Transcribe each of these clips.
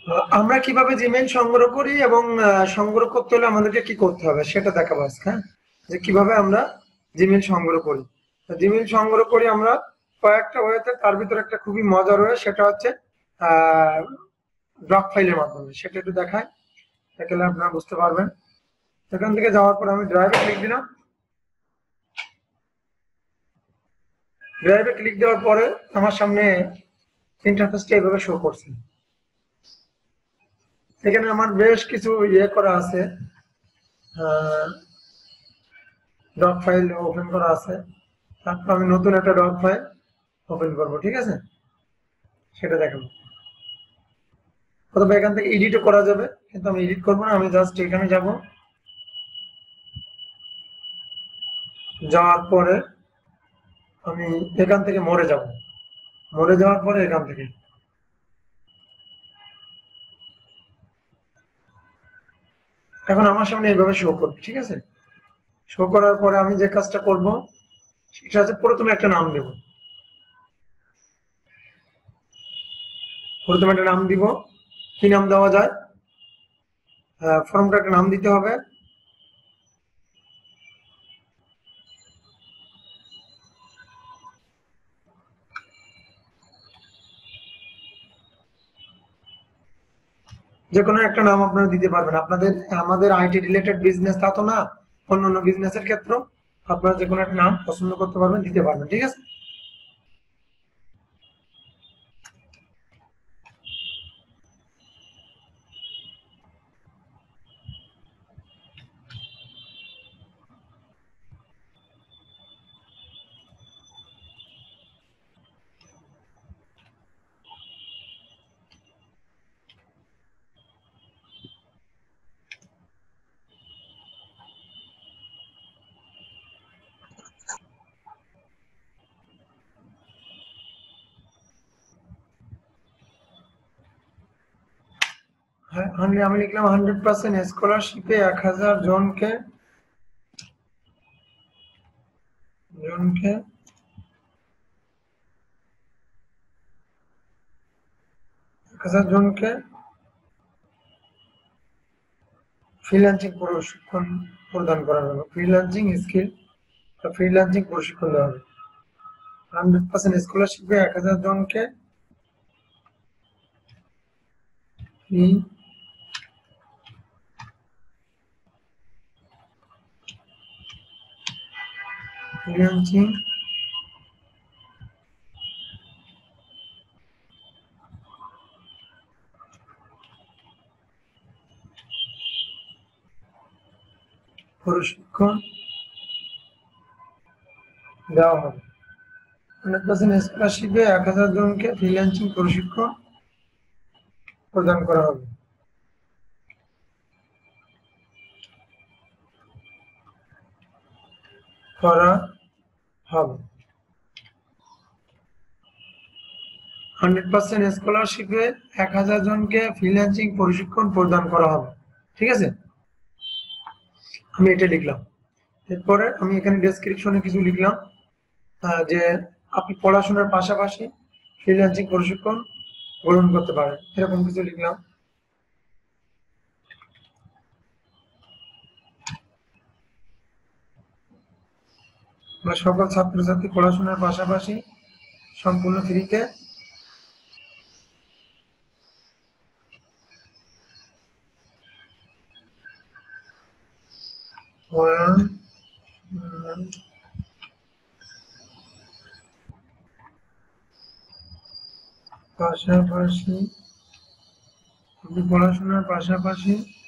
আমরা কিভাবে জিমেইল সংগ্রহ করি এবং সংগ্রহ করতে হলে আমাদেরকে কি করতে হবে সেটা দেখাবো আজকে, হ্যাঁ? যে কিভাবে আমরা জিমেইল সংগ্রহ করি। জিমেইল সংগ্রহ করি আমরা কয়েকটা ওয়েতে, তার ভিতরে একটা খুবই মজার ওয়ে, সেটা হচ্ছে ড্রপ ফাইলের মাধ্যমে। সেটা একটু দেখায়, দেখালে আপনারা বুঝতে পারবেন। সেখান থেকে যাওয়ার পর আমি ড্রাইভে ক্লিক দিলাম। ড্রাইভে ক্লিক দেওয়ার পরে আমার সামনে ইন্টারফেসটা এইভাবে শো করছে। এখানে আমার বেশ কিছু ইয়ে করা আছে, ডক ফাইল ওপেন করা আছে। তারপর আমি নতুন একটা ডক ফাইল ওপেন করবো, ঠিক আছে? সেটা দেখাবো। অথবা এখান থেকে এডিটও করা যাবে, কিন্তু আমি এডিট করবো না। আমি জাস্ট এখানে যাব, যাওয়ার পরে আমি এখান থেকে মরে যাব। মরে যাওয়ার পরে এখান থেকে এখন আমার সামনে এইভাবে শো করবে, ঠিক আছে? শো করার পরে আমি যে কাজটা করব সেটা হচ্ছে প্রথমে একটা নাম দেব। প্রথমে একটা নাম দিব। কি নাম দেওয়া যায়? ফর্মটা একটা নাম দিতে হবে। যে কোনো একটা নাম আপনারা দিতে পারবেন। আপনাদের আমাদের আইটি রিলেটেড বিজনেস তা তো না, অন্য অন্য বিজনেসের ক্ষেত্রে আপনারা যে কোনো একটা নাম পছন্দ করতে পারবেন, দিতে পারবেন, ঠিক আছে? হ্যাঁ, আমি লিখলাম 100% স্কলারশিপে 1000 জনকে জনকে 1000 জনকে ফ্রিল্যান্সিং প্রশিক্ষণ প্রদান করা হবে। ফ্রিল্যান্সিং স্কিল, ফ্রিল্যান্সিং প্রশিক্ষণ দেওয়া হবে। 100% স্কলারশিপে 1000 জনকে ফ্রিল্যান্সিং প্রশিক্ষণ দেওয়া হবে। 100% স্কলারশিপে 1000 জনকে ফ্রিল্যান্সিং প্রশিক্ষণ প্রদান করা হবে। করা হবে। 100% স্কলারশিপে 1000 জনকে ফ্রিল্যান্সিং প্রশিক্ষণ প্রদান করা হবে, ঠিক আছে? আমি এটা লিখলাম। এরপরে আমি এখানে ডেসক্রিপশনে কিছু লিখলাম, যে আপনি পড়াশোনার পাশাপাশি ফ্রিল্যান্সিং প্রশিক্ষণ গ্রহণ করতে পারেন, এরকম কিছু লিখলাম। আমরা সকল ছাত্রছাত্রী পড়াশোনার পাশাপাশি সম্পূর্ণ ফ্রিতে পাশাপাশি আপনি পড়াশোনার পাশাপাশি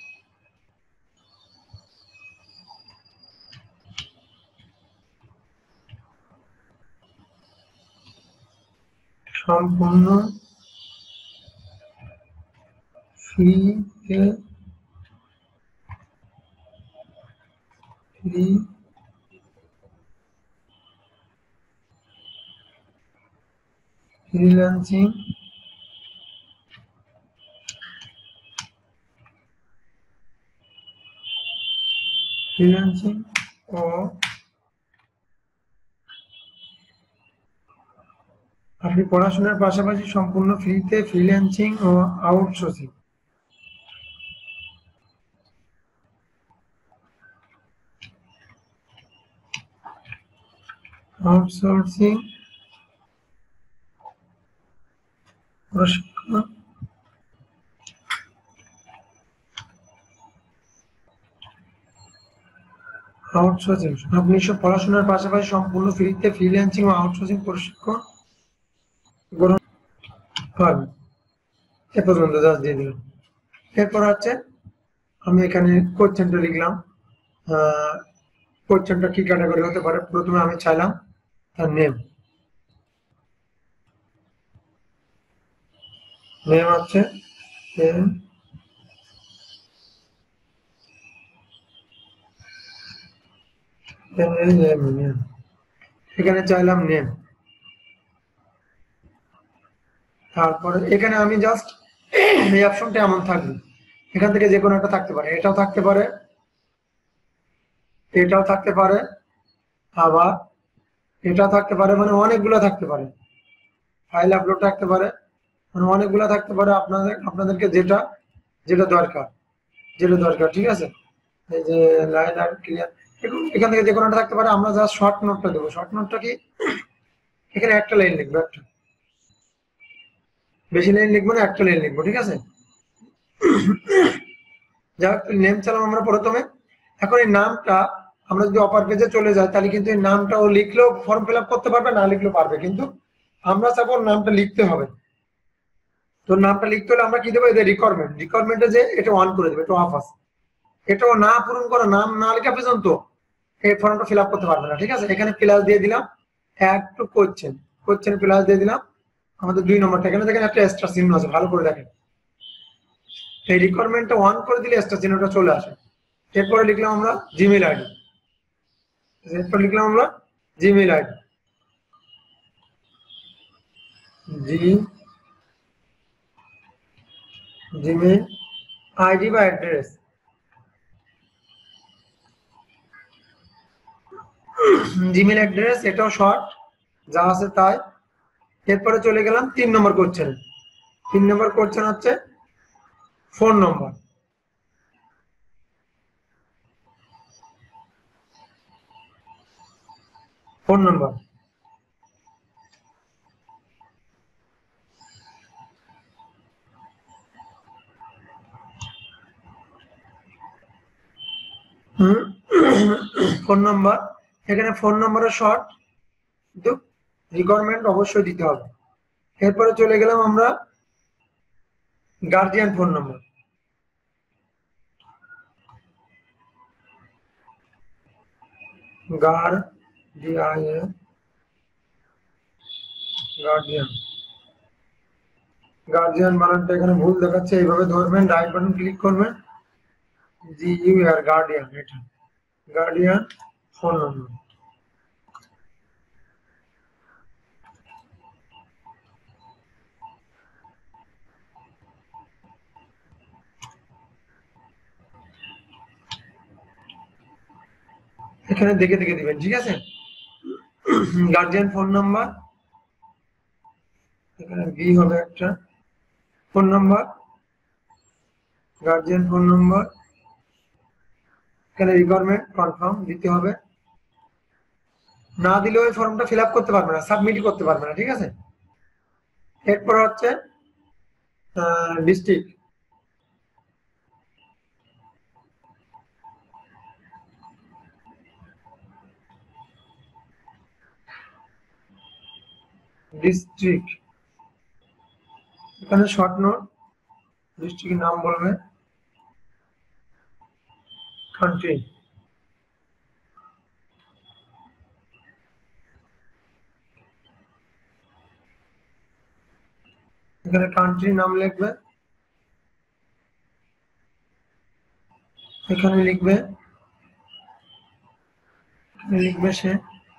সম্পূর্ণ ফ্রিতে ফ্রিল্যান্সিং ও আপনি পড়াশোনার পাশাপাশি সম্পূর্ণ ফ্রিতে ফ্রিল্যান্সিং ও আউটসোর্সিং আউটসোর্সিং প্রশিক্ষণ আউটসোর্সিং আপনি সব পড়াশোনার পাশাপাশি সম্পূর্ণ ফ্রিতে ফ্রিল্যান্সিং ও আউটসোর্সিং প্রশিক্ষণ গ্রহণ করবেন। এ পর্যন্ত জাস্ট দিয়ে দিলাম। এরপর হচ্ছে আমি এখানে কোশ্চেনটা লিখলাম। কোশ্চেনটা কি ক্যাটাগরি হতে পারে, প্রথমে আমি চাইলাম তার নেম হচ্ছে এখানে চাইলাম নেম। তারপরে এখানে আমি জাস্ট এই অপশনটা এমন থাকবে, এখান থেকে যে কোনো একটা থাকতে পারে, এটাও থাকতে পারে, এটাও থাকতে পারে, আবার এটাও থাকতে পারে, মানে অনেকগুলো থাকতে পারে। ফাইল আপলোড থাকতে পারে, মানে অনেকগুলো থাকতে পারে। আপনাদেরকে যেটা যেটা দরকার ঠিক আছে। এই যে লাইন আর ক্লিয়ার, এখান থেকে যে কোনো একটা থাকতে পারে। আমরা জাস্ট শর্ট নোটটা দেবো। শর্ট নোটটা কি, এখানে একটা লাইন লিখবো, একটা, বেশি লাইন লিখবো না, একটা লাইন লিখবো, ঠিক আছে। যাক, নেম চালাম আমরা প্রথমে। এখন এই নামটা আমরা যদি অপার পেজে চলে যাই, তাহলে কিন্তু এই নামটা ও লিখলেও ফর্ম ফিল আপ করতে পারবে, না লিখলেও পারবে, কিন্তু আমরা চাবো নামটা লিখতে হবে। তো নামটা লিখতে হলে আমরা কি দেবো, এদের রিকোয়ারমেন্টে যে এটা অন করে দেবে, এটা অফ আছে। এটাও না পূরণ করা, নাম না লেখা পর্যন্ত এই ফর্মটা ফিল আপ করতে পারবে না, ঠিক আছে। এখানে প্লাস দিয়ে দিলাম, অ্যাড টু কোশ্চেন প্লাস দিয়ে দিলাম। আমাদের 2 নম্বরটা, এখানে দেখেন একটা এক্সট্রা চিহ্ন আছে, ভালো করে দেখেন। এই রিকোয়ারমেন্টটা অন করে দিলে এক্সট্রা চিহ্নটা চলে আসে। এরপরে লিখলাম আমরা জিমেইল আইডি। এরপর লিখলাম আমরা জিমেইল আইডি, জিমেইল আইডি বা অ্যাড্রেস। জিমেইল অ্যাড্রেস, এটাও শর্ট, যা আছে তাই। এরপরে চলে গেলাম 3 নম্বর কোশ্চেন। 3 নম্বর কোশ্চেন হচ্ছে phone number. Phone number phone number, এখানে ফোন নম্বরের শর্ট, কিন্তু রিকোয়ারমেন্ট অবশ্যই দিতে হবে। এরপরে চলে গেলাম আমরা গার্জিয়ান ফোন নম্বর। গার্জিয়ান বানানটা এখানে ভুল দেখাচ্ছে, এইভাবে ধরবেন, রাইট বাটন ক্লিক করবেন, GUR গার্ডিয়ান, এটা গার্ডিয়ান ফোন নম্বর। এখানে দেখে দেখে দিবেন, ঠিক আছে। গার্জিয়ান ফোন নাম্বার, এখানে বি হবে একটা phone number, guardian phone number. এখানে রিকোয়ারমেন্ট কনফার্ম দিতে হবে, না দিলে ওই ফর্মটা ফিল আপ করতে পারবে না, সাবমিট করতে পারবে না, ঠিক আছে। এরপর হচ্ছে ডিস্ট্রিক্ট, এখানে শর্ট নোট, ডিস্ট্রিক্টের নাম বলবে, কান্ট্রি, এখানে কান্ট্রি নাম লিখবে, এখানে লিখবে সে,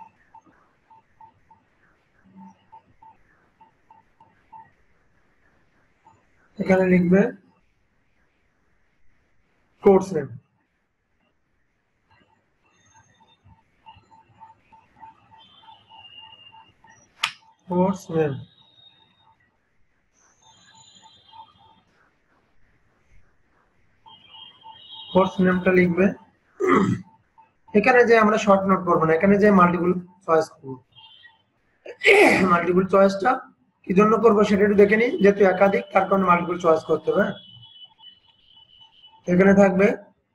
এখানে লিখবে course name, course name. Course নেমটা লিখবে। এখানে যে আমরা শর্ট নোট করবো না, এখানে যে মাল্টিপল চয়েস করবো, মাল্টিপল চয়েসটা কি জন্য করবো সেটা একটু দেখে নিই, যেহেতু একাধিক তার কারণে মাল্টিপল চয়েস করতে হবে। এখানে থাকবে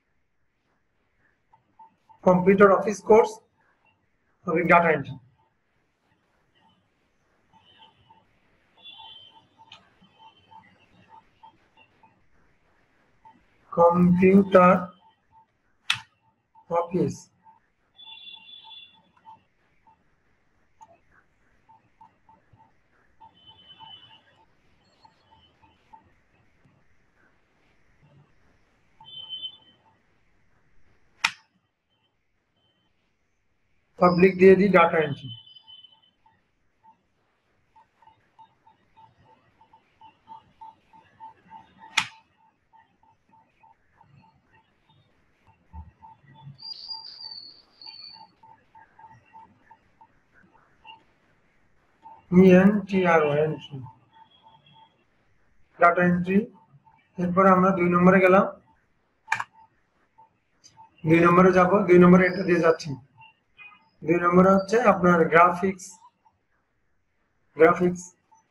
computer office course data entry. Computer office public দিয়ে দিই data entry. Entry data entry. এরপরে আমরা 2 নম্বরে গেলাম, 2 নম্বরে যাব, 2 নম্বরে এটা দিয়ে যাচ্ছি। 2 নম্বরে হচ্ছে আপনার graphics graphics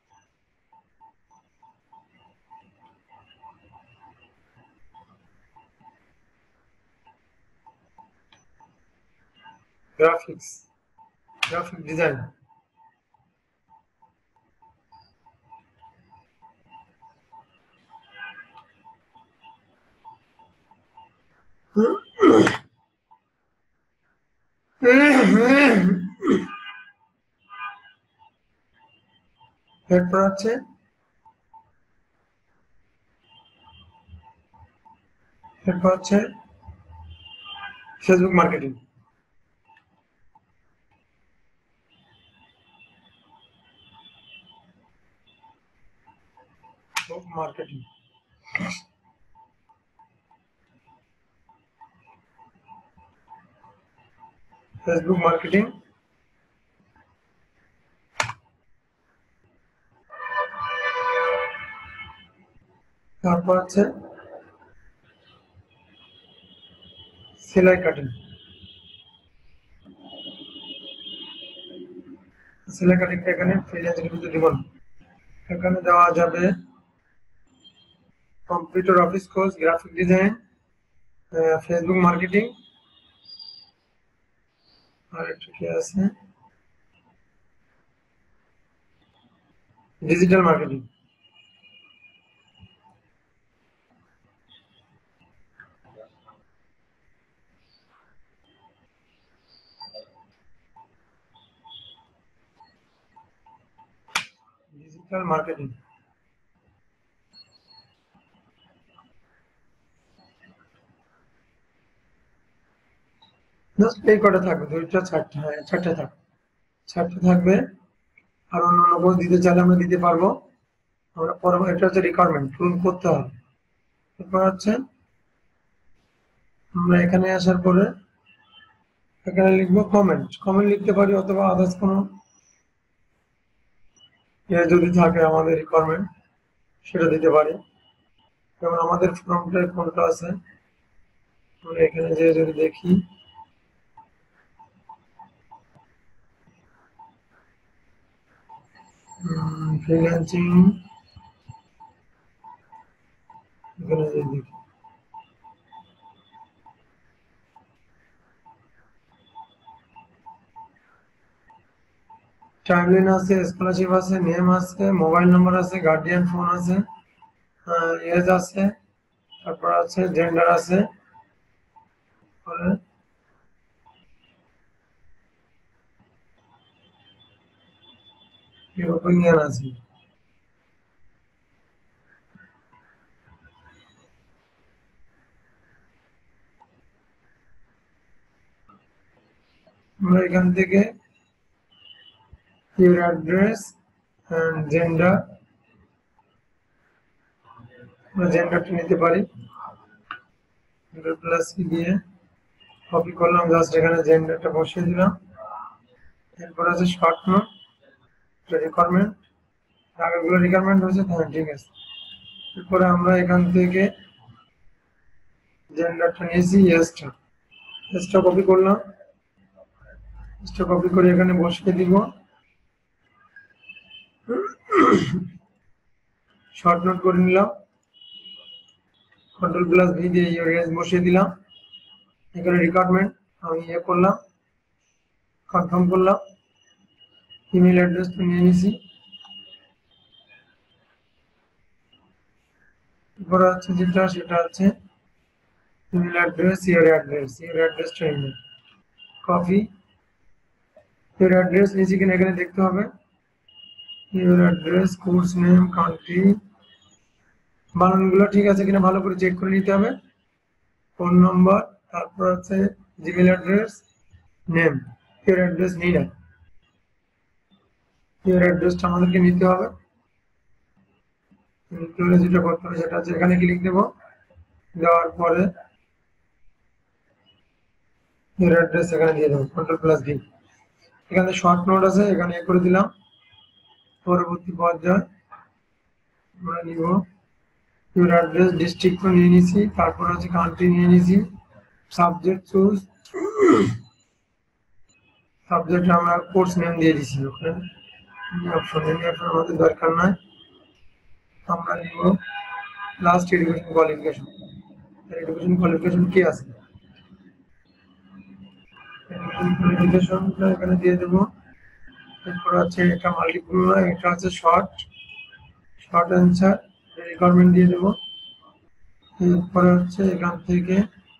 graphics graphic design. এরপর হচ্ছে ফেসবুক মার্কেটিং। Facebook marketing. তারপর হচ্ছে সেলাই কাটিং। সেলাই কাটিংটা এখানে ফ্রিল্যান্সিং কিন্তু দিব না, এখানে দেওয়া যাবে computer office course, graphic design, Facebook marketing, আর একটা কি আছে digital marketing. Digital marketing just এই কটা থাকবে, 2টা 4টা, হ্যাঁ 4টা থাকবে, 4টা থাকবে। আর অন্যান্য কোর্স দিতে চাইলে আমরা দিতে পারবো। আমরা পরবর্তী এটা হচ্ছে রিকোয়ারমেন্ট পূরণ করতে হবে। এরপর হচ্ছে আমরা এখানে আসার পরে এখানে লিখবো কমেন্ট লিখতে পারি, অথবা আদার্স কোনো যদি থাকে আমাদের রিকোয়ারমেন্ট সেটা দিতে পারি। যেমন আমাদের ফর্মটা কোনটা আছে, আমরা এখানে যে যদি দেখি ফ্রিল্যান্সিং, এখানে যে দেখি টাইমলাইন আছে, স্কলারশিপ আছে, নেম আছে, মোবাইল নাম্বার আছে, গার্ডিয়ান ফোন আছে, এজ আছে, তারপর আছে জেন্ডার আছে, ওপিনিয়ন আছে। আমরা এখান থেকে your address and gender, জেন্ডারটা নিতে পারি, প্লাস দিয়ে কপি করলাম, জাস্ট এখানে জেন্ডারটা বসিয়ে দিলাম। এরপর আছে শর্ট নোট রিকোয়ারমেন্ট, আগেগুলো রিকোয়ারমেন্ট হয়েছে, হ্যাঁ ঠিক আছে। এরপরে আমরা এখান থেকে জেন্ডারটা নিয়েছি, এসটা কপি করলাম, এসটা কপি করে এখানে বসিয়ে দিব। শর্ট নোট করে নিলাম, Ctrl+V দিয়ে ইউআরএল বসিয়ে দিলাম। এখানে রিকোয়ারমেন্ট আমি করলাম, কনফার্ম করলাম, ইমেল অ্যাড্রেস তো নিয়ে নিছি। এরপর হচ্ছে যেটা সেটা হচ্ছে ইমেল অ্যাড্রেস, ইউর অ্যাড্রেসটা নিয়ে কপি। ইউর অ্যাড্রেস নিচে কিনা এখানে দেখতে হবে, your address, course name, country, বানানগুলো ঠিক আছে কিনা ভালো করে চেক করে নিতে হবে। ফোন নম্বর, তারপর হচ্ছে Gmail address, name. Your address নিই না, ইউর অ্যাড্রেসটা আমাদেরকে নিতে হবে। যেটা করতে হবে সেটা হচ্ছে এখানে ক্লিক দেবো, দেওয়ার পরে ইউর অ্যাড্রেস এখানে দিয়ে দেবো, Ctrl+V। এখানে শর্ট নোট আছে, এখানে করে দিলাম। পরবর্তী পর্যায়ে আমরা নিব ইউর অ্যাড্রেস, ডিস্ট্রিক্ট নিয়ে নিছি, তারপর হচ্ছে কান্ট্রি নিয়ে নিছি, সাবজেক্ট চুজ, সাবজেক্ট আমরা কোর্স নেম দিয়ে দিছি। ওখানে অপশন আমাদের দরকার নাই, আমরা নিব last education qualification. Education qualification কি আছে, এডুকেশন কোয়ালিফিকেশনটা এখানে দিয়ে দেবো। এরপর আছে এটা মাল্টিপল না, এটা হচ্ছে শর্ট অ্যান্সার, রিকোয়ারমেন্ট দিয়ে দেবো। এরপরে হচ্ছে এখান থেকে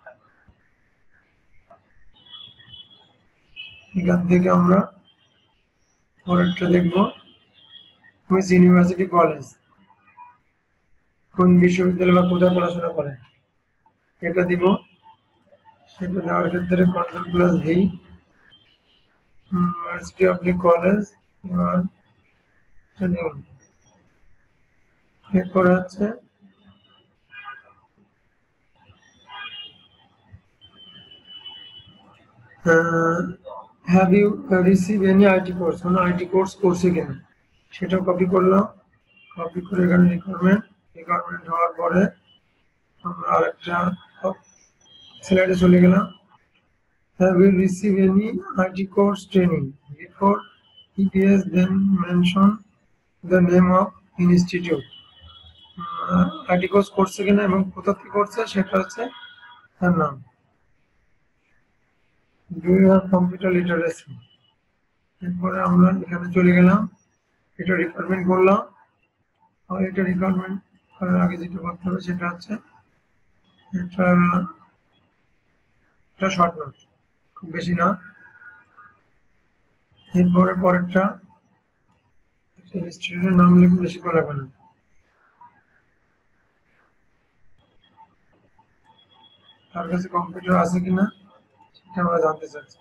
আমরা পরেরটা দেখবো, কুইজ ইউনিভার্সিটি কলেজ, কোন বিশ্ববিদ্যালয় বা কোথায় পড়াশোনা করে এটা দিব। সেটা দেওয়ার ক্ষেত্রে Ctrl+V, university of the college. এরপরে হচ্ছে have you receive any IT course, কোনো আইটি কোর্স করছে কিনা সেটা কপি করলাম। কপি করে এখানে রিকোয়ারমেন্ট হওয়ার পরে আমরা আরেকটা স্লাইডে চলে গেলাম। Have you receive any IT course training before EPS, then mention the name of institute। IT course করছে কিনা এবং কোথা থেকে করছে সেটা হচ্ছে তার নাম। Do you have computer literacy, এরপরে আমরা এখানে চলে গেলাম, এটা রিকোয়ারমেন্ট করলাম। আর এটা রিকোয়ারমেন্ট করার আগে যেটা করতে হবে সেটা হচ্ছে এটা শর্ট নোট, খুব বেশি না। এরপরে পরেরটা ইনস্টিটিউটের নাম লিখে বেশি করে লাগবে না। তার কাছে কম্পিউটার আছে কিনা সেটা আমরা জানতে চাচ্ছি।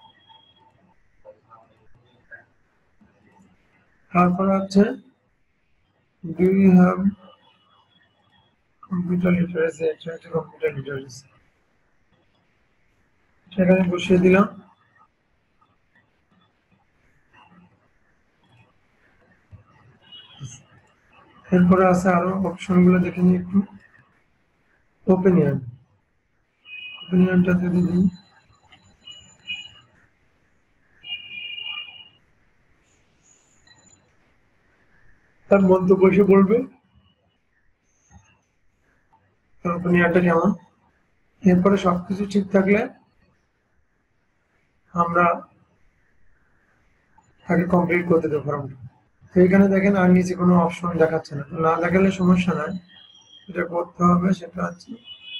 তারপরে হচ্ছে do you have computer literacy, এটা একটা কম্পিউটার লিটারেসি, সেখানে বসিয়ে দিলাম। এরপরে আছে আরো অপশনগুলো দেখে নিই একটু। ওপিনিয়নটা যদি দিই, তার মন্তব্য এসে বলবে তার ওপিনিয়নটা কেমন। এরপরে সবকিছু ঠিক থাকলে আমরা তাকে কমপ্লিট করতে দেবো ফর্মটা। তো এখানে দেখেন আর নিচে কোনো অপশন দেখাচ্ছে না, না দেখালে সমস্যা নাই। যেটা করতে হবে সেটা হচ্ছে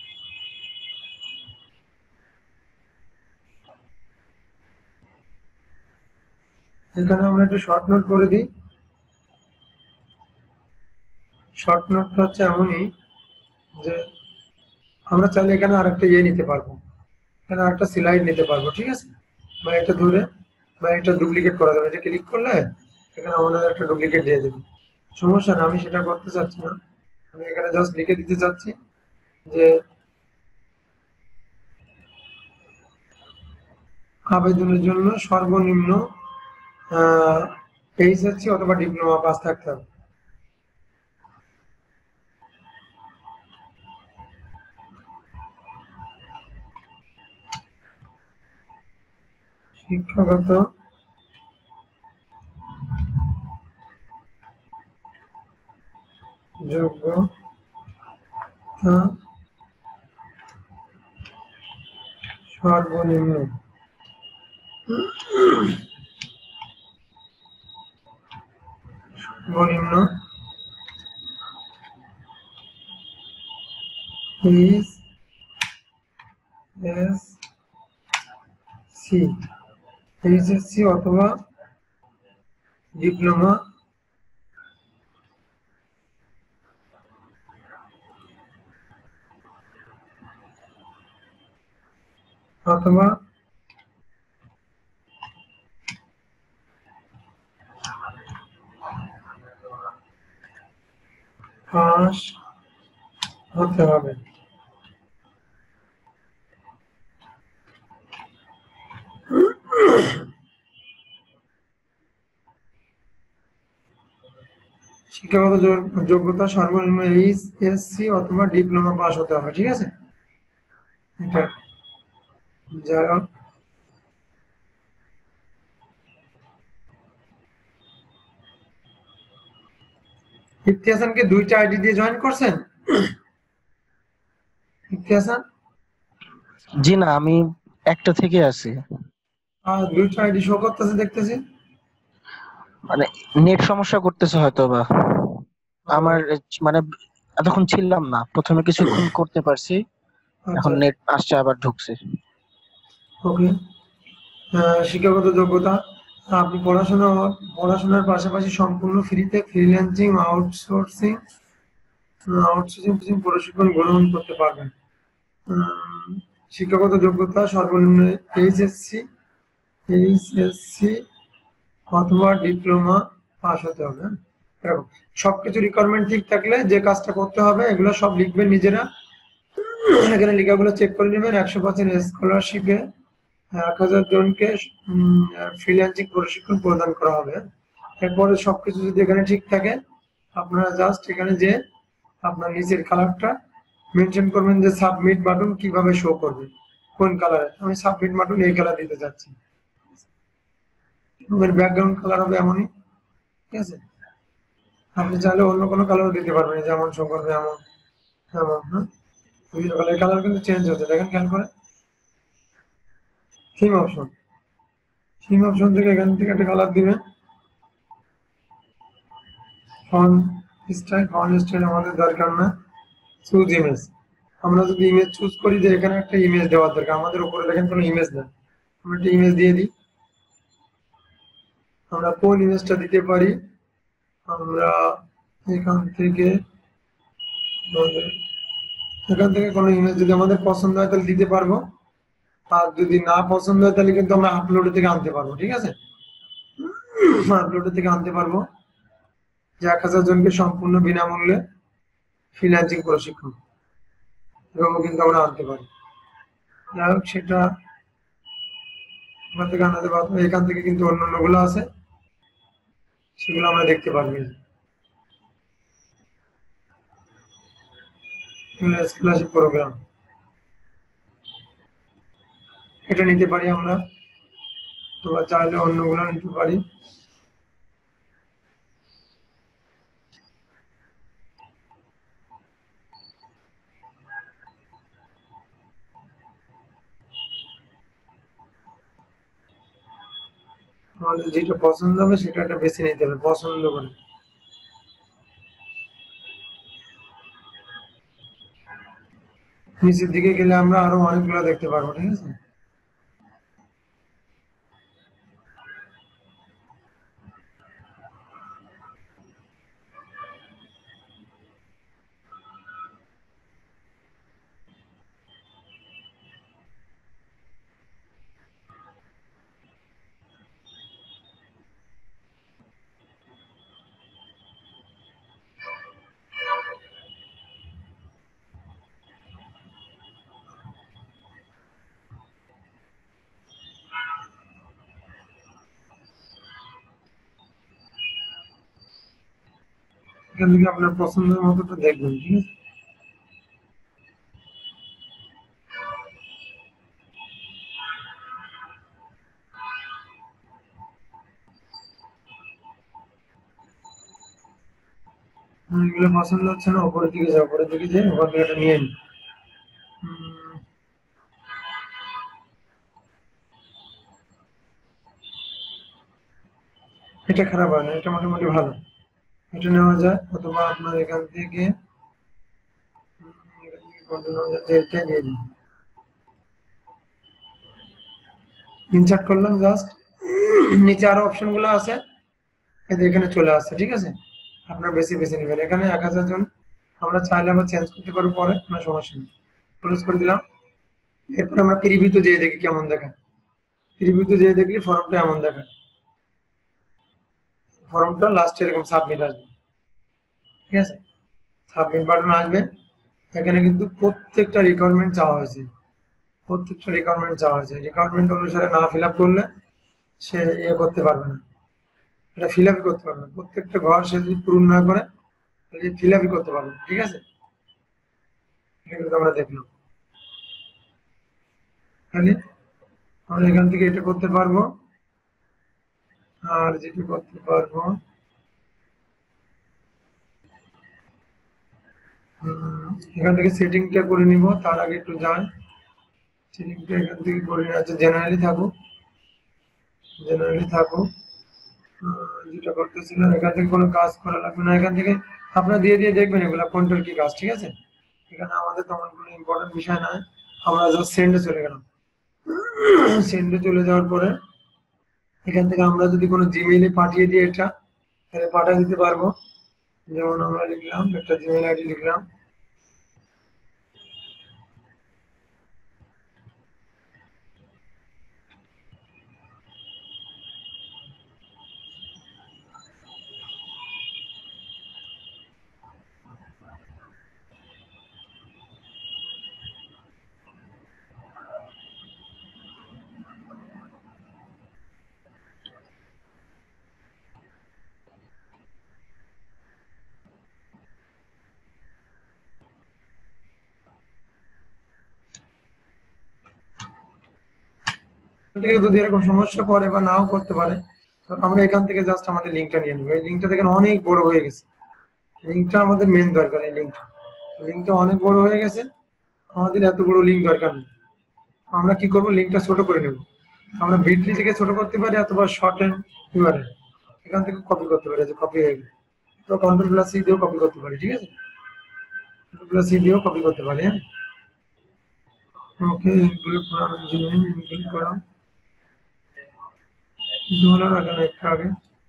এখানে আমরা একটু শর্ট নোট করে দিই। শর্ট নোটটা হচ্ছে এমনই যে আমরা চাইলে এখানে আরেকটা নিতে পারবো, এখানে আরেকটা স্লাইড নিতে পারবো, ঠিক আছে। বা এটা ধরে বা এটা ডুপ্লিকেট করা যাবে, এটা ক্লিক করলে এখানে আমাদের একটা ডুপ্লিকেট দিয়ে দেবে, সমস্যা না। আমি সেটা করতে চাচ্ছি না, আমি এখানে জাস্ট লিখে দিতে চাচ্ছি যে আবেদনের জন্য সর্বনিম্ন এইচএসসি অথবা ডিপ্লোমা পাস থাকতে হবে। শিক্ষাগত সর্বনিম্ন সর্বনিম্ন এইচ এস সি এইচএসসি অথবা ডিপ্লোমা অথবা পাস হতে হবে। শিক্ষাগত যোগ্যতা সর্বনিম্ন এইচএসসি অথবা ডিপ্লোমা পাস হতে হবে, ঠিক আছে। এটা যারা ইফতি হাসানকে দুইটা আইডি দিয়ে জয়েন করছেন? ইফতি হাসান জি না, আমি একটা থেকে আছি। আর দুইটা আইডি শো করতেছে দেখতেছি। মানে নেট সমস্যা করতেছে হয়তো বা। আমার মানে এতক্ষণ ছিলাম না, প্রথমে কিছুক্ষণ করতে পারছি, এখন আচ্ছা নেট আসছে আবার ঢুকছে। ওকে। শিক্ষাগত যোগ্যতা আপনি পড়াশোনার পাশাপাশি সম্পূর্ণ ফ্রিতে ফ্রিল্যান্সিং আউটসোর্সিং প্রশিক্ষণ গ্রহণ করতে পারবেন। শিক্ষাগত যোগ্যতা সর্বনিম্ন এইচএসসি অথবা ডিপ্লোমা পাস হতে হবে। এরকম সবকিছু রিকোয়ারমেন্ট ঠিক থাকলে যে কাজটা করতে হবে এগুলো সব লিখবেন নিজেরা। এখানে লেখাগুলো চেক করে নেবেন। 100% স্কলারশিপে 1000 জনকে ফ্রিল্যান্সিং প্রশিক্ষণ প্রদান করা হবে। এরপরে সবকিছু যদি এখানে ঠিক থাকে আপনারা জাস্ট এখানে যে আপনার নিচের কালারটা মেনশন করবেন যে সাবমিট বাটন কিভাবে শো করবে, কোন কালারে। আমি সাবমিট বাটন এই কালার দিতে যাচ্ছি। ব্যাকগ্রাউন্ড কালার হবে এমনই, ঠিক আছে। আপনি চাইলে অন্য কোনো কালারও দিতে পারবেন, যেমন শো করবে এমন এমন। হ্যাঁ, বিভিন্ন কালার কালার কিন্তু চেঞ্জ হচ্ছে, দেখেন খেয়াল করে। থিম অপশন থেকে এখান থেকে একটা কালার দিবেন। ফন্ট স্টাইল আমাদের দরকার না, চুজ ইমেজ। আমরা যদি ইমেজ চুজ করি যে এখানে একটা ইমেজ দেওয়ার দরকার, আমাদের উপরে দেখেন কোনো ইমেজ নেই, আমরা একটা ইমেজ দিয়ে দিই। আমরা কোন ইমেজটা দিতে পারি, আমরা এখান থেকে কোনো ইমেজ যদি আমাদের পছন্দ হয় তাহলে দিতে পারবো, আর যদি না পছন্দ হয় তাহলে কিন্তু আমরা আপলোড থেকে আনতে পারবো, ঠিক আছে। আপলোড থেকে আনতে পারবো যে 1000 জনকে সম্পূর্ণ বিনামূল্যে ফ্রিল্যান্সিং প্রশিক্ষণ, এরকম কিন্তু আমরা আনতে পারি। যাই হোক, সেটা এখান থেকে আনাতে পারবো। এখান থেকে কিন্তু অন্য গুলো আছে, সেগুলো আমরা দেখতে পারবো। স্কলারশিপ প্রোগ্রাম এটা নিতে পারি আমরা, তোমরা চাইলে অন্যগুলো নিতে পারি। আমাদের যেটা পছন্দ হবে সেটা একটা বেছে নিতে হবে পছন্দ করে। নিচের দিকে গেলে আমরা আরো অনেকগুলো দেখতে পারবো, ঠিক আছে। এখান থেকে আপনার পছন্দের মতোটা দেখবেন, ঠিক আছে। এগুলো পছন্দ হচ্ছে না, উপরের দিকে যাও, উপরের দিকে যে ওখান থেকে এটা নিয়ে নি। উম, এটা খারাপ হয় না, এটা মোটামুটি ভালো, এটা নেওয়া যায়। অথবা আপনার এখান থেকে কোনটা নেওয়া যায়, এটা নিয়ে নিন। ইনসার্ট করলাম জাস্ট, নিচে আরো অপশন গুলো আছে, এই যে এখানে চলে আসছে, ঠিক আছে। আপনার বেশি বেশি নেবেন, এখানে 1000 জন, আমরা চাইলে আবার চেঞ্জ করতে পারবো পরে, কোনো সমস্যা নেই। ক্লোজ করে দিলাম। এরপর আমরা প্রিভিউতে যেয়ে দেখি কেমন দেখায়। প্রিভিউতে যেয়ে দেখলি ফর্মটা এমন দেখায়, ফর্মটা লাস্টে এরকম সাবমিট আসবে, ঠিক আছে। সাবমিট বাটন আসবে, এখানে কিন্তু প্রত্যেকটা রিকোয়ারমেন্ট চাওয়া হয়েছে, প্রত্যেকটা রিকোয়ারমেন্ট চাওয়া হয়েছে। রিকোয়ারমেন্ট অনুসারে না ফিল আপ করলে সে ইয়ে করতে পারবে না, এটা ফিল আপই করতে পারবে না। প্রত্যেকটা ঘর সে যদি পূরণ না করে তাহলে ফিল আপই করতে পারবে না, ঠিক আছে। এটা কিন্তু আমরা দেখলাম। তাহলে আমরা এখান থেকে এটা করতে পারবো, আর যেটা করতে পারবো এখান থেকে সেটিংটা করে নিব। তার আগে একটু যাই, সেটিংটা এখান থেকে করে নিয়ে আছে, জেনারেলি থাকুক, জেনারেলি থাকুক। যেটা করতেছিলাম, এখান থেকে কোনো কাজ করা লাগবে না, এখান থেকে আপনারা দিয়ে দিয়ে দেখবেন এগুলা কোনটার কি কাজ, ঠিক আছে। এখানে আমাদের তেমন কোনো ইম্পর্টেন্ট বিষয় নয়, আমরা জাস্ট সেন্ডে চলে গেলাম। সেন্ডে চলে যাওয়ার পরে এখান থেকে আমরা যদি কোনো জিমেইলে পাঠিয়ে দিই এটা, তাহলে পাঠিয়ে দিতে পারবো। যেমন আমরা লিখলাম একটা জিমেইল আইডি লিখলাম, থেকে যদি এরকম সমস্যা করে বা নাও করতে পারে, তো আমরা এখান থেকে জাস্ট আমাদের লিঙ্কটা নিয়ে নেবো। এই লিঙ্কটা দেখেন অনেক বড় হয়ে গেছে, লিঙ্কটা আমাদের মেন দরকার। এই লিঙ্কটা, লিঙ্কটা অনেক বড় হয়ে গেছে, আমাদের এত বড় লিঙ্ক দরকার নেই। আমরা কি করবো, লিঙ্কটা ছোট করে নেব। আমরা বিটলি থেকে ছোট করতে পারি, অথবা শর্ট এন্ড ইউআরএল এখান থেকে কপি করতে পারি, যে কপি হয়ে গেল তো কন্ট্রোল প্লাস সি দিয়েও কপি করতে পারি, ঠিক আছে। কন্ট্রোল প্লাস সি দিয়েও কপি করতে পারি, হ্যাঁ। ওকে, ইনক্লুড করাম, ইনক্লুড করাম, ডলার এখানে একটু আগে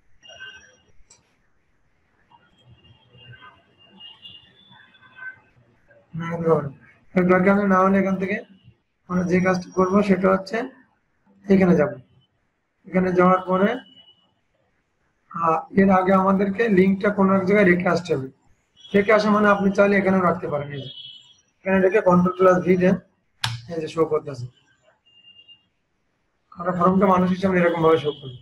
দরকার না হলে এখান থেকে আমরা যে কাজটা করবো সেটা হচ্ছে এখানে যাব। এখানে যাওয়ার পরে এর আগে আমাদেরকে লিঙ্কটা কোনো এক জায়গায় রেখে আসতে হবে। রেখে আসা মানে আপনি চাইলে এখানেও রাখতে পারেন, এই যে এখানে রেখে কন্ট্রোল প্লাস ভি দেন, এই যে শো করতেছে। আমরা ফর্মটা মানুষ হিসাবে এরকম ভাবে শো করবো।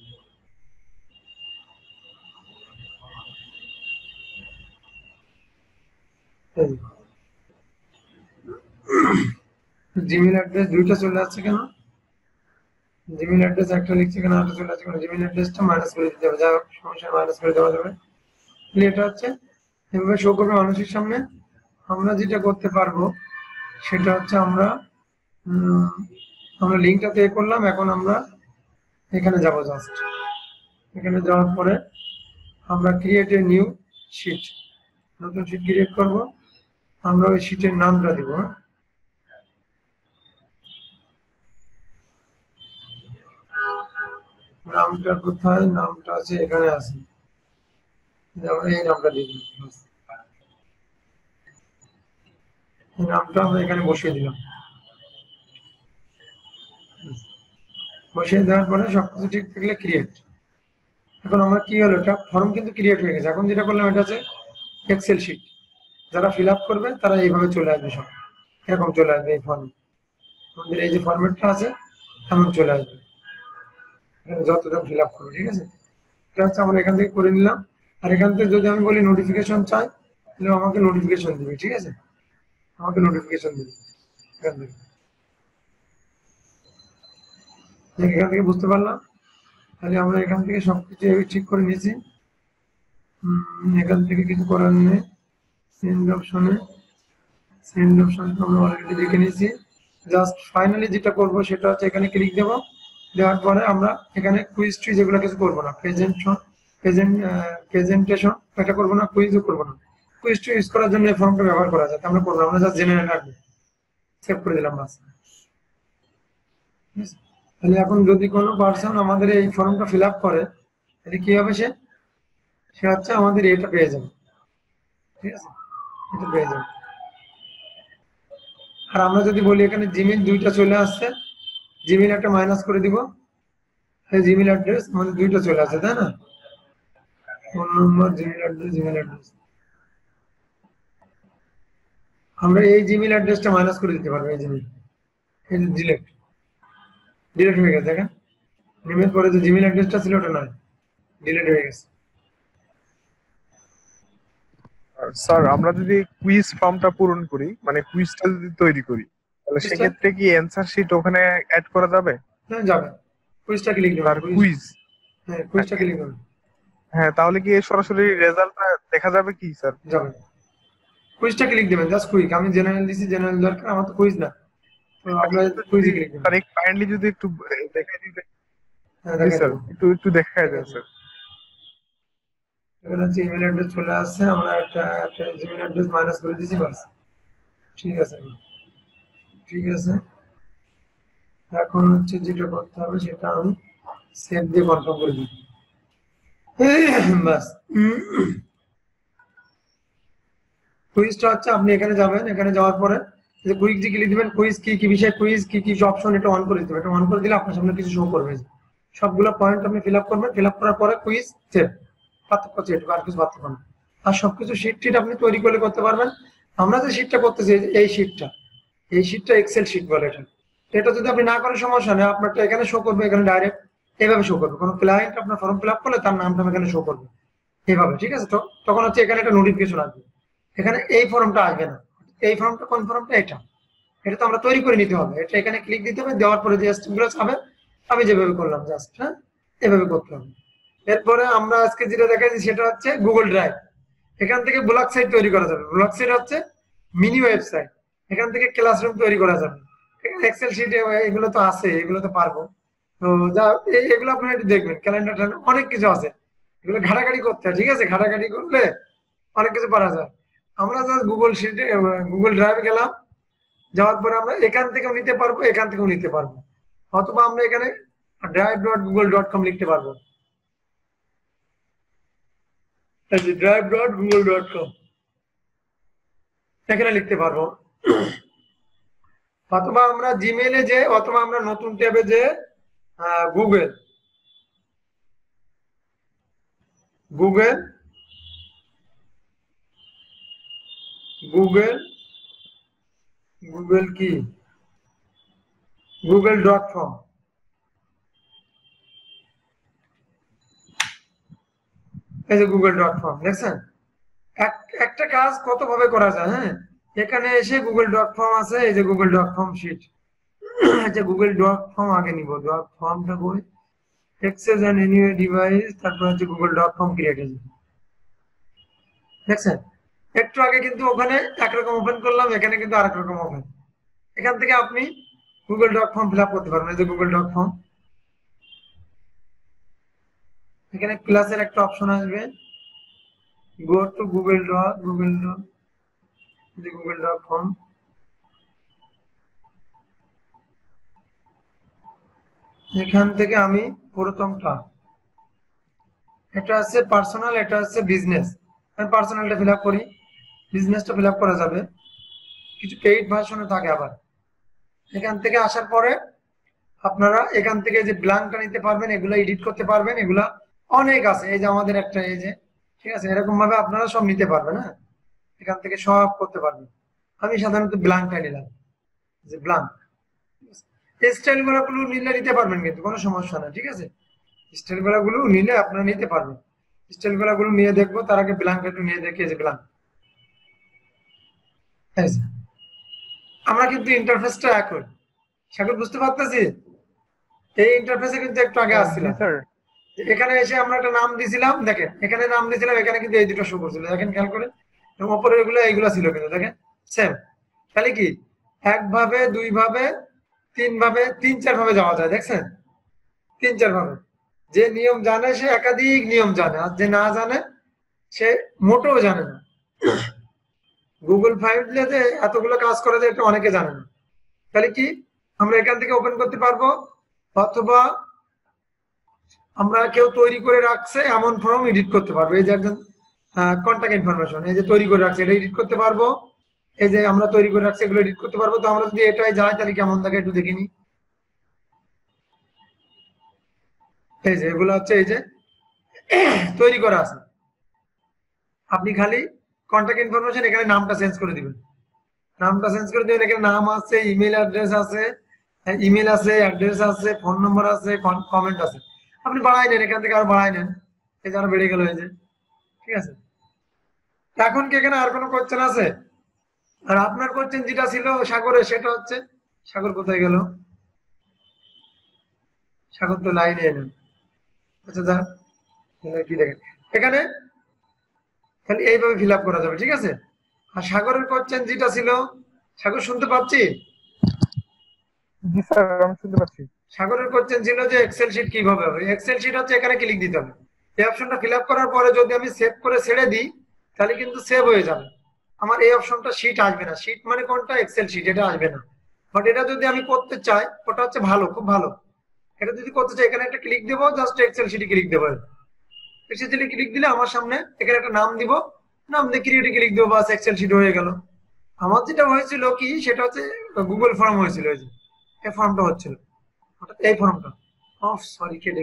জিমেল অ্যাড্রেস দুইটা চলে আসছে কেন, জিমেল অ্যাড্রেস একটা লিখছে কেন, আরেকটা চলে আসছে কেন, জিমেল অ্যাড্রেসটা মাইনাস করে দিতে হবে, যাই হোক সমস্যা, মাইনাস করে দেওয়া যাবে। এটা হচ্ছে এভাবে শো করবে মানুষের সামনে। আমরা যেটা করতে পারবো সেটা হচ্ছে উম, আমরা লিঙ্কটা পে করলাম, এখন আমরা এখানে যাব জাস্ট। এখানে যাওয়ার পরে আমরা ক্রিয়েট এ নিউ শিট, নতুন শিট ক্রিয়েট করব। আমরা ওই শিটের নামটা দিব, হ্যাঁ? নামটা কোথায়, নামটা আছে এখানে আছে, আমরা এই নামটা দিয়ে দিলাম, এই নামটা আমরা এখানে বসিয়ে দিলাম। বসিয়ে দেওয়ার পরে সবকিছু ঠিক থাকলে ক্রিয়েট। এখন আমরা কি হলো, এটা ফর্ম কিন্তু ক্রিয়েট হয়ে গেছে। এখন যেটা করলাম এটা হচ্ছে এক্সেল শিট, যারা ফিল আপ করবে তারা এইভাবে চলে আসবে, সব এরকম চলে আসবে। এই ফর্ম আমাদের এই যে ফরম্যাটটা আছে এমন চলে আসবে, এখানে যতটা ফিল আপ করবে, ঠিক আছে। এটা হচ্ছে আমরা এখান থেকে করে নিলাম। আর এখান থেকে যদি আমি বলি নোটিফিকেশন চাই, তাহলে আমাকে নোটিফিকেশন দিবে, ঠিক আছে, আমাকে নোটিফিকেশন দিবে এখান থেকে। এখান থেকে বুঝতে পারলাম। তাহলে আমরা এখান থেকে সবকিছু ঠিক করে নিয়েছি। এখান থেকে কিছু করার নেই। সেন্ড অপশনে আমরা অলরেডি দেখে নিয়েছি। জাস্ট ফাইনালি যেটা করব সেটা হচ্ছে এখানে ক্লিক দেব। দেওয়ার পরে আমরা এখানে কুইজ টুইজ এগুলো কিছু করবো না। প্রেজেন্টেশন এটা করবো না, কুইজও করবো না। কুইজ টু ইউজ করার জন্য এই ফর্মটা ব্যবহার করা যায়, আমরা করবো, আমরা জাস্ট জেনারেল রাখবো। সেভ করে দিলাম বাস। তাহলে এখন যদি কোনো পার্সন আমাদের এই ফর্মটা ফিল আপ করে, তাহলে কি হবে, সে হচ্ছে আমাদের এটা পেয়ে যাবে। ঠিক আছে, এটা পেয়ে যাবে। আর আমরা যদি বলি এখানে জিমেইল দুইটা চলে আসছে, জিমেইল একটা মাইনাস করে দিব, জিমেইল অ্যাড্রেস আমাদের দুইটা চলে আসছে, তাই না? Phone number, Gmail address. আমরা এই জিমেইল অ্যাড্রেসটা মাইনাস করে দিতে পারবো। এই জিমেইল ডিলেট হয়ে গেছে। দেখেন নেমের পরে যে জিমেইল অ্যাড্রেসটা ছিল ওটা নয়, ডিলেট হয়ে গেছে। স্যার আমরা যদি কুইজ ফর্মটা পূরণ করি, মানে কুইজটা যদি তৈরি করি, তাহলে সেক্ষেত্রে কি অ্যানসার শিট ওখানে অ্যাড করা যাবে? হ্যাঁ যাবে। কুইজটা ক্লিক করুন। কুইজ, হ্যাঁ কুইজটা ক্লিক করুন। হ্যাঁ তাহলে কি সরাসরি রেজাল্টটা দেখা যাবে কি স্যার? যাবে। কুইজটা ক্লিক দিবেন, জাস্ট কুইক। আমি জেনারেল দিছি, জেনারেল দরকার, আমার তো কুইজ না, তো আপনারা কুইজে ক্লিক দিবেন। স্যার কাইন্ডলি যদি একটু দেখাই দিবেন। হ্যাঁ স্যার একটু দেখাই দেন স্যার। এখানে হচ্ছে ইমেল অ্যাড্রেস চলে আসছে, আমরা একটা জিমেইল অ্যাড্রেস মাইনাস করে দিয়েছি বাস। ঠিক আছে, ঠিক আছে। এখন হচ্ছে যেটা করতে হবে সেটা আমি সেভ দিয়ে কনফার্ম করে দিই বাস। কুইজটা হচ্ছে আপনি এখানে যাবেন, এখানে যাওয়ার পরে যে কুইজ যে ক্লিক দিবেন, কুইজ কি বিষয়, কুইজ কি অপশন, এটা অন করে দিতে হবে। এটা অন করে দিলে আপনার সামনে কিছু শো করবে, সবগুলো পয়েন্ট আপনি ফিল আপ করবেন। ফিল আপ করার পরে কুইজ সেভ, পার্থক্য হচ্ছে এটুকু, আর কিছু পার্থক্য না। আর সবকিছু শিট আপনি তৈরি করতে পারবেন। আমরা যে শিটটা করতেছি, এই শিটটা এক্সেল শিট বলে। এটা যদি আপনি না করেন সমস্যা নেই, আপনারটা এখানে শো করবে, এখানে ডাইরেক্ট এইভাবে শো করবে। কোনো ক্লায়েন্ট আপনার ফর্ম ফিল আপ করলে তার নামটা এখানে শো করবে এইভাবে। ঠিক আছে, তো তখন হচ্ছে এখানে একটা নোটিফিকেশন আসবে, এখানে এই ফর্মটা আসবে না। এই ফর্মটা কোন ফর্মটা? এটা তো আমরা তৈরি করে নিতে হবে। এটা এখানে ক্লিক দিতে হবে, দেওয়ার পরে যে স্টেপগুলো হবে আমি যেভাবে করলাম জাস্ট, হ্যাঁ এভাবে করতে হবে। এরপরে আমরা আজকে যেটা দেখাচ্ছি সেটা হচ্ছে গুগল ড্রাইভ। এখান থেকে ব্লগ সাইট তৈরি করা যাবে। ব্লগ সাইট হচ্ছে মিনি ওয়েবসাইট, এখান থেকে ক্লাসরুম তৈরি করা যাবে। এখানে এক্সেল শিট এগুলো তো আছে, এগুলো তো পারবো। তো যা এগুলো আপনারা একটু দেখবেন, ক্যালেন্ডার অনেক কিছু আছে, এগুলো ঘাটাঘাটি করতে হয়। ঠিক আছে, ঘাটাঘাটি করলে অনেক কিছু পারা যায়। আমরা জাস্ট গুগল ড্রাইভে গেলাম, যাওয়ার পরে আমরা এখান থেকেও নিতে পারবো, এখান থেকেও নিতে পারবো, অথবা আমরা এখানে drive.google.com লিখতে পারবো। drive.google.com এখানে লিখতে পারবো, অথবা আমরা জিমেইলে যে, অথবা আমরা নতুন ট্যাবে যে গুগল কি google.com, এই যে google.com দেখছেন। একটা কাজ কত ভাবে করা যায়। হ্যাঁ, এখানে এসে google.com আছে, এই যে google.com শিট। আচ্ছা google.com আগে নিব, .comটা কই, access and anywhere device, তারপর হচ্ছে google.com ক্রিয়েট হয়ে যাবে। দেখছেন, একটু আগে কিন্তু ওখানে একরকম ওপেন করলাম, এখানে কিন্তু আরেক রকম ওপেন। এখান থেকে আপনি google.com ফিল আপ করতে পারবেন। এই যে google.com, এখানে ক্লাসের একটা অপশন আসবে, go to google.com। এখান থেকে আমি প্রথমটা, এটা আছে পার্সোনাল, এটা আছে বিজনেস। আমি পার্সোনালটা ফিল আপ করি, বিজনেসটা ফিল আপ করা যাবে, কিছু পেইড ভার্সনে থাকে। আবার এখান থেকে আসার পরে আপনারা এখান থেকে যে ব্ল্যাঙ্কটা নিতে পারবেন, এগুলো এডিট করতে পারবেন, এগুলা অনেক আছে। এই যে আমাদের একটা, এই যে ঠিক আছে, এরকম ভাবে আপনারা সব নিতে পারবেন। হ্যাঁ, এখান থেকে সব করতে পারবেন। আমি সাধারণত ব্ল্যাঙ্কটা নিলাম, যে ব্ল্যাঙ্ক। স্টাইল গুলো নিলে নিতে পারবেন, কিন্তু কোনো সমস্যা না। ঠিক আছে, স্টাইল গুলো নিলে আপনারা নিতে পারবেন। স্টাইল গুলো নিয়ে দেখবো, তার আগে ব্ল্যাঙ্ক একটু নিয়ে দেখি। যে ব্ল্যাঙ্ক, আমরা কিন্তু ইন্টারফেসটা একই, বুঝতে পারতেছি। এই ইন্টারফেসে কিন্তু একটু আগে আসছিলাম। স্যার এখানে এসে আমরা একটা নাম দিয়েছিলাম, দেখেন এখানে নাম দিয়েছিলাম, এখানে কিন্তু এই দুটো শো করছিল, দেখেন খেয়াল করে, এবং উপরে এগুলো এইগুলো ছিল কিন্তু দেখেন সেম। তাহলে কি একভাবে, দুই ভাবে, তিন ভাবে, তিন চার ভাবে যাওয়া যায়, দেখছেন? তিন চার ভাবে। যে নিয়ম জানে সে একাধিক নিয়ম জানে, আর যে না জানে সে মোটেও জানে না। গুগল ফাইল যে এতগুলো কাজ করে যায় এটা অনেকে জানে না। তাহলে কি আমরা এখান থেকে ওপেন করতে পারবো, অথবা আমরা কেউ তৈরি করে রাখছে এমন ফর্ম এডিট করতে পারবো। এই যে একজন কন্টাক্ট ইনফরমেশন এই যে তৈরি করে রাখছে, এটা এডিট করতে পারবো। এই যে আমরা তৈরি করে রাখছি এগুলো এডিট করতে পারবো। তো আমরা যদি এটাই যাই তাহলে কেমন থাকে একটু দেখিনি। এই যে এগুলো হচ্ছে এই যে তৈরি করা আছে, আপনি খালি কন্টাক্ট ইনফরমেশন এখানে নামটা চেঞ্জ করে দিবেন, নামটা চেঞ্জ করে দিবেন। এখানে নাম আছে, ইমেল অ্যাড্রেস আছে, ইমেল আছে, অ্যাড্রেস আছে, ফোন নম্বর আছে, কমেন্ট আছে। আপনি বাড়াই নেন, এখান থেকে আরো বাড়াই নেন, এই যে আরো বেড়ে গেল এই যে, ঠিক আছে। এখন কি এখানে আর কোনো কোয়েশ্চেন আছে? আর আপনার কোয়েশ্চেন যেটা ছিল সাগরে, সেটা হচ্ছে সাগর কোথায় গেল? সাগর তো লাইনে এলেন। আচ্ছা যান, কি দেখেন এখানে খালি এইভাবে ফিল আপ করা যাবে, ঠিক আছে। আর সাগরের কোয়েশ্চেন যেটা ছিল, সাগর শুনতে পাচ্ছি? জি স্যার, আমি শুনতে পাচ্ছি। সাগরের কোয়েশ্চেন ছিল যে এক্সেল শিট কিভাবে হবে। এক্সেল শিট হচ্ছে এখানে ক্লিক দিতে হবে, এই অপশনটা ফিল আপ করার পরে যদি আমি সেভ করে ছেড়ে দিই তাহলে কিন্তু সেভ হয়ে যাবে। আমার এই অপশনটা শিট আসবে না, শিট মানে কোনটা, এক্সেল শিট, এটা আসবে না। বাট এটা যদি আমি করতে চাই ওটা হচ্ছে ভালো, খুব ভালো। এটা যদি করতে চাই এখানে একটা ক্লিক দেবো, জাস্ট এক্সেল শিটে ক্লিক দেবো। এক্সেল শিটে ক্লিক দিলে আমার সামনে এখানে একটা নাম দিব, নাম দিয়ে ক্রিয়েটে ক্লিক দেবো, বাস এক্সেল শিট হয়ে গেল। আমার যেটা হয়েছিল কি সেটা হচ্ছে গুগল ফর্ম হয়েছিল, এই যে এই ফর্মটা হচ্ছিল, অর্থাৎ এই ফর্মটা। সরি, কেটে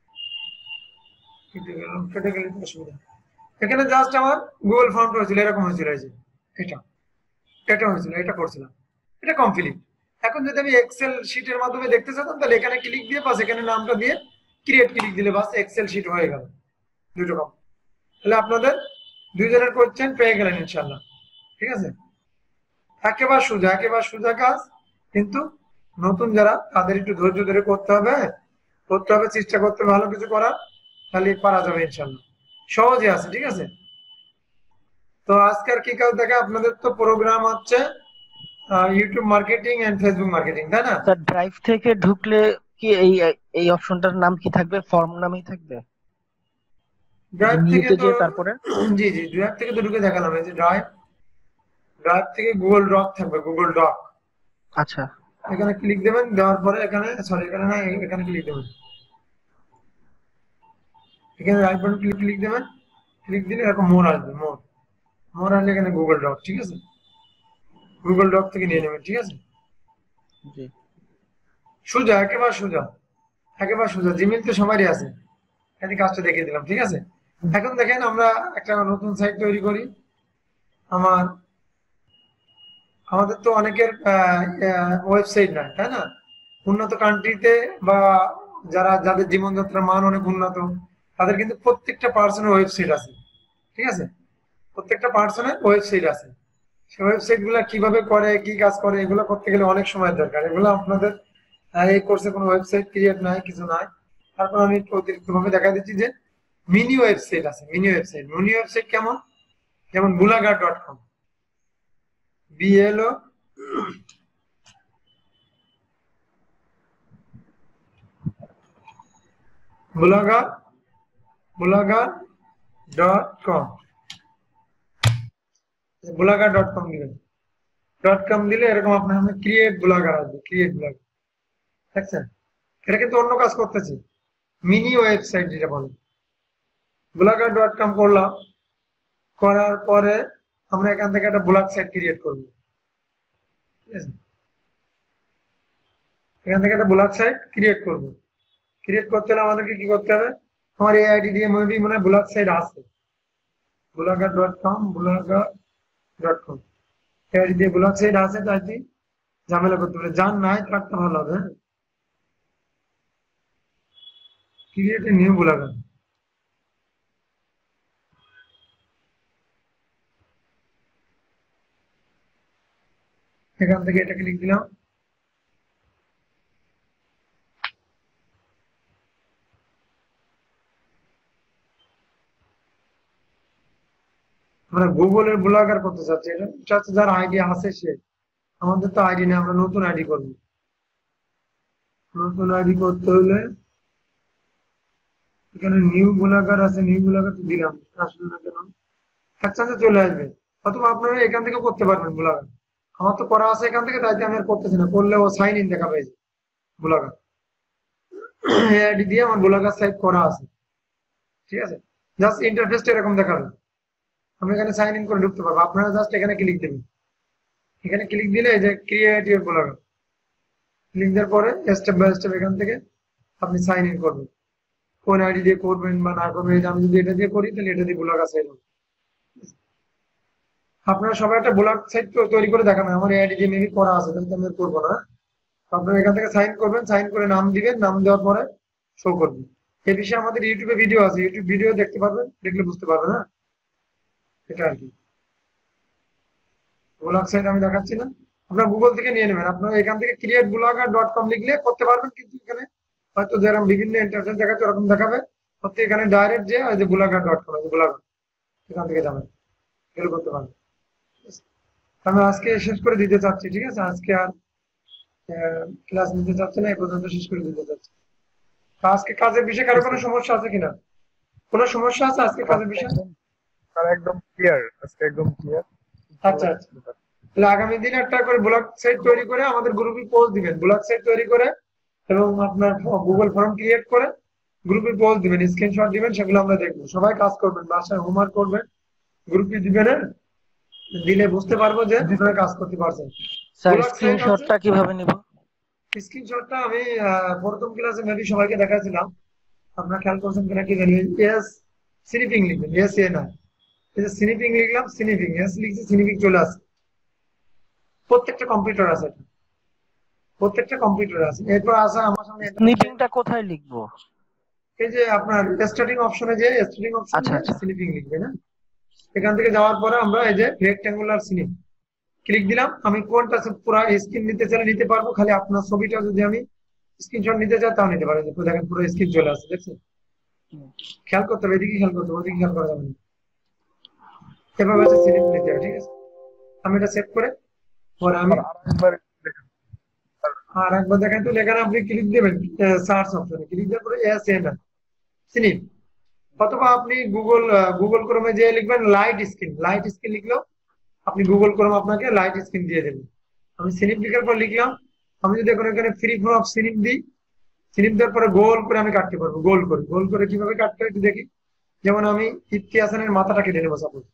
কেটে গেল, কেটে গেলে তো অসুবিধা। এখানে জাস্ট আমার গুগল ফর্মটা হয়েছিল, এরকম হয়েছিল, এই যে এটা, এটা হয়েছিল, এটা করছিলাম, এটা কমপ্লিট। এখন যদি আমি এক্সেল শিটের মাধ্যমে দেখতে চাইতাম তাহলে এখানে ক্লিক দিয়ে বাস এখানে নামটা দিয়ে ক্রিয়েট ক্লিক দিলে বাস এক্সেল শিট হয়ে গেল, দুটো কম। তাহলে আপনাদের দুইজনের কোয়েশ্চেন পেয়ে গেলেন ইনশাল্লাহ, ঠিক আছে। একেবারে সোজা, একেবারে সোজা কাজ, কিন্তু নতুন যারা তাদের একটু ধৈর্য ধরে করতে হবে, করতে হবে, চেষ্টা করতে হবে ভালো কিছু করার, তাহলে পারা যাবে ইনশাল্লাহ, সহজে আছে, ঠিক আছে। তো আজকের কি কাজ দেখা, আপনাদের তো প্রোগ্রাম হচ্ছে YouTube marketing and Facebook marketing, তাই না? স্যার ড্রাইভ থেকে ঢুকলে কি এই এই অপশনটার নাম কি থাকবে, ফর্ম নামেই থাকবে? ড্রাইভ থেকে নিউতে তো যে তারপরে জি জি, ড্রাইভ থেকে তো ঢুকে দেখালাম, এই যে ড্রাইভ, ড্রাইভ থেকে গুগল ডক থাকবে, গুগল ডক। আচ্ছা এখানে ক্লিক দেবেন, দেওয়ার পরে এখানে, সরি এখানে না, এখানে ক্লিক দেবেন, এখানে রাইট বাটন ক্লিক ক্লিক দেবেন, ক্লিক দিলে এরকম মোর আসবে, মোর, মোর আসলে এখানে গুগল ডক, ঠিক আছে। গুগল ডক থেকে নিয়ে নেবেন, ঠিক আছে। জি। সোজা, একেবারে সোজা, একেবারে সোজা, জিমেইল তো সবারই আছে, এখানে কাজটা দেখিয়ে দিলাম, ঠিক আছে। এখন দেখেন আমরা একটা নতুন সাইট তৈরি করি। আমার আমাদের তো অনেকের ওয়েবসাইট নাই, তাই না? উন্নত কান্ট্রিতে বা যারা, যাদের জীবনযাত্রার মান অনেক উন্নত, তাদের কিন্তু প্রত্যেকটা পার্সনের ওয়েবসাইট আছে, ঠিক আছে। প্রত্যেকটা পার্সনের ওয়েবসাইট আছে। সেই ওয়েবসাইট গুলা কিভাবে করে, কি কাজ করে, এগুলো করতে গেলে অনেক সময় দরকার। এগুলো আপনাদের এই কোর্সে কোনো ওয়েবসাইট ক্রিয়েট নাই, কিছু নাই। তারপর আমি অতিরিক্ত ভাবে দেখা দিচ্ছি যে মিনি ওয়েবসাইট আছে, মিনি ওয়েবসাইট। মিনি ওয়েবসাইট কেমন? যেমন বুলাগার.com, বিএলও বুলাগার, বুলাগার.com, বুলাগার.com দিবেন। .com দিলে এরকম আপনার সামনে ক্রিয়েট বুলাগার আসবে, ক্রিয়েট বুলাগার, দেখছেন? এটা কিন্তু অন্য কাজ করতেছি, মিনি ওয়েবসাইট যেটা বলে। বুলাগার.com করলাম, করার পরে আমরা এখান থেকে একটা ব্লগ সাইট ক্রিয়েট করবো, ঠিক আছে। এখান থেকে একটা ব্লগ সাইট ক্রিয়েট করবো। ক্রিয়েট করতে হলে আমাদেরকে কি করতে হবে, আমার এই আইডি দিয়ে মনে হয় ব্লগ সাইট আছে, বুলাগার.com, বুলাগার.com, এই আইডি দিয়ে ব্লগ সাইট আছে, তাই ঝামেলা করতে পারে, যার নাই তারটা ভালো হবে। ক্রিয়েট এ নিউ বুলাগার, এখান থেকে এটা ক্লিক দিলাম। আমরা গুগলের ব্লগার করতে চাচ্ছি, এটা হচ্ছে যার আইডি আছে সে। আমাদের তো আইডি নেই, আমরা নতুন আইডি করবো। নতুন আইডি করতে হলে এখানে নিউ ব্লগার আছে, নিউ ব্লগার তো দিলাম, আসলে না কেন এক চান্সে চলে আসবে। অথবা আপনারা এখান থেকে করতে পারবেন ব্লগার। আমার তো করা আছে এখান থেকে, তাই আমি আর করতেছি না, করলে ও সাইন ইন দেখাবে ব্লগার। এই আইডি দিয়ে আমার ব্লগার সাইট করা আছে, ঠিক আছে। জাস্ট ইন্টারফেসটা এরকম দেখাবে, আমি এখানে সাইন ইন করে ঢুকতে পারবো। আপনারা জাস্ট এখানে ক্লিক দেবেন, এখানে ক্লিক দিলে এই যে ক্রিয়েট ইউর ব্লগার, ক্লিক দেওয়ার পরে স্টেপ বাই স্টেপ এখান থেকে আপনি সাইন ইন করবেন। কোন আইডি দিয়ে করবেন বা না করবেন, আমি যদি এটা দিয়ে করি তাহলে এটা দিয়ে ব্লগার সাইট হবে। আপনারা সবাই একটা ব্লগ সাইট তৈরি করে দেখাবেন, আমার এই আইডি দিয়ে মেবি করা আছে, তাহলে আমি আর করবো না। আপনারা এখান থেকে সাইন করবেন, সাইন করে নাম দিবেন, নাম দেওয়ার পরে শো করবে। এই বিষয়ে আমাদের ইউটিউবে ভিডিও আছে, ইউটিউব ভিডিও দেখতে পারবেন, দেখলে বুঝতে পারবেন। হ্যাঁ, এটা আর কি ব্লগ সাইট আমি দেখাচ্ছি না, আপনারা গুগল থেকে নিয়ে নেবেন। আপনারা এখান থেকে createblogger.com লিখলে করতে পারবেন, কিন্তু এখানে হয়তো যেরকম বিভিন্ন ইন্টারফেস দেখাচ্ছে ওরকম দেখাবে। হচ্ছে এখানে ডাইরেক্ট যে ওই যে blogger.com, এই যে ব্লগার, এখান থেকে যাবেন, এগুলো করতে পারবেন। আমি আজকে শেষ করে দিতে চাচ্ছি, ঠিক আছে। আজকে আর ক্লাস নিতে চাচ্ছি না, এই পর্যন্ত শেষ করে দিতে চাচ্ছি। তো আজকে কাজের বিষয়ে কারো কোনো সমস্যা আছে কিনা? কোনো সমস্যা আছে আজকে কাজের বিষয়ে? স্যার একদম ক্লিয়ার, আজকে একদম ক্লিয়ার। আচ্ছা আচ্ছা, তাহলে আগামী দিন একটা করে ব্লগ সাইট তৈরি করে আমাদের গ্রুপে পোস্ট দিবেন, ব্লগ সাইট তৈরি করে এবং আপনার গুগল ফর্ম ক্রিয়েট করে গ্রুপে পোস্ট দিবেন, স্ক্রিনশট দিবেন, সেগুলো আমরা দেখবো। সবাই কাজ করবেন, বাসায় হোমওয়ার্ক করবেন, গ্রুপে দিবেন, দিলে বুঝতে পারবো যে আপনারা কাজ করতে পারছেন। স্যার স্ক্রিনশটটা কিভাবে নিব? স্ক্রিনশটটা আমি প্রথম ক্লাসে মেবি সবাইকে দেখাচ্ছিলাম, আপনারা খেয়াল করছেন কিনা কি জানি। এস স্নিপিং লিখবেন, এস এ না, এই যে স্নিপিং লিখলাম, স্নিপিং এস লিখছি, স্নিপিং চলে আসে। প্রত্যেকটা কম্পিউটার আছে, প্রত্যেকটা কম্পিউটার আছে। এরপর আছে আমার সামনে স্নিপিংটা কোথায় লিখবো? এই যে আপনার স্টার্টিং অপশনে, যে স্টার্টিং আচ্ছা অপশনে আচ্ছা, স্নিপিং লিখবেন। হ্যাঁ, এখান থেকে যাওয়ার পরে আমরা এই যে রেক্ট্যাঙ্গুলার স্নিপ ক্লিক দিলাম। আমি কোনটা পুরো স্ক্রিন নিতে চাইলে নিতে পারবো, খালি আপনার ছবিটা যদি আমি স্ক্রিনশট নিতে চাই তাও নিতে পারেন। দেখেন পুরো স্ক্রিন চলে আসছে, দেখছেন? খেয়াল করতে হবে, এদিকে খেয়াল করতে হবে, ওদিকে খেয়াল করা যাবে না। এভাবে হচ্ছে স্নিপ নিতে হবে, ঠিক আছে। আমি এটা সেভ করে পরে আমি আরেকবার দেখুন। আর একবার দেখেন তো, এখানে আপনি ক্লিক দেবেন সার্চ অপশনে, ক্লিক দেওয়ার পরে এস এন স্নিপ, অথবা আপনি গুগল ক্রোমে যে লিখবেন লাইট স্ক্রিন, লাইট স্ক্রিন লিখলেও আপনি গুগল ক্রোম আপনাকে লাইট স্ক্রিন দিয়ে দেবেন। আমি স্নিপ লিখার পর লিখলাম। আমি যদি এখন এখানে ফ্রি ফর্ম অফ স্নিপ দিই, স্নিপ দেওয়ার পরে গোল করে আমি কাটতে পারবো। গোল করে কিভাবে কাটতে হয় একটু দেখি। যেমন আমি ইফতি হাসানের মাথাটা কেটে নেবো, সাপোজ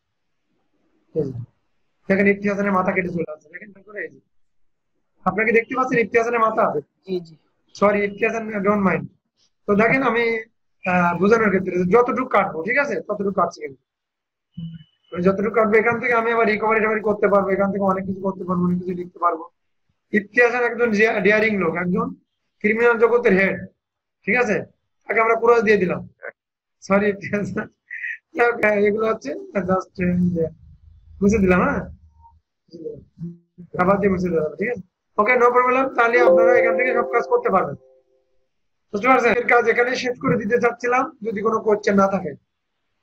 দেখেন ইফতি হাসানের মাথা কেটে চলে আসছে, দেখেন করে। এই যে আপনাকে দেখতে পাচ্ছেন ইফতি হাসানের মাথা, জি জি, sorry Ifti Hasan, don't mind. তো দেখেন আমি বোঝানোর ক্ষেত্রে যতটুকু কাটবো, ঠিক আছে, ততটুকু কাটছি। কিন্তু যতটুকু কাটবো এখান থেকে আমি আবার রিকভারি করতে পারবো, এখান থেকে অনেক কিছু করতে পারবো, অনেক কিছু লিখতে পারবো। ইফতি হাসান একজন ডিয়ারিং লোক, একজন ক্রিমিনাল জগতের হেড, ঠিক আছে, তাকে আমরা পুরো দিয়ে দিলাম। সরি ইফতি হাসান, এগুলো হচ্ছে জাস্ট মুছে দিলাম। হ্যাঁ, আবার দিয়ে মুছে দিলাম, ঠিক আছে। Okay, no problem. তাহলে আপনারা এখান থেকে সব কাজ করতে পারবেন, বুঝতে পারছেন? এর কাজ এখানে শেষ করে দিতে চাচ্ছিলাম, যদি কোনো কোয়েশ্চেন না থাকে।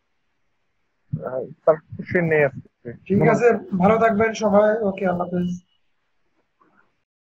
স্যার কোশ্চেন নেই আজকে। ঠিক আছে, ভালো থাকবেন সবাই। ওকে, আল্লাহ হাফেজ।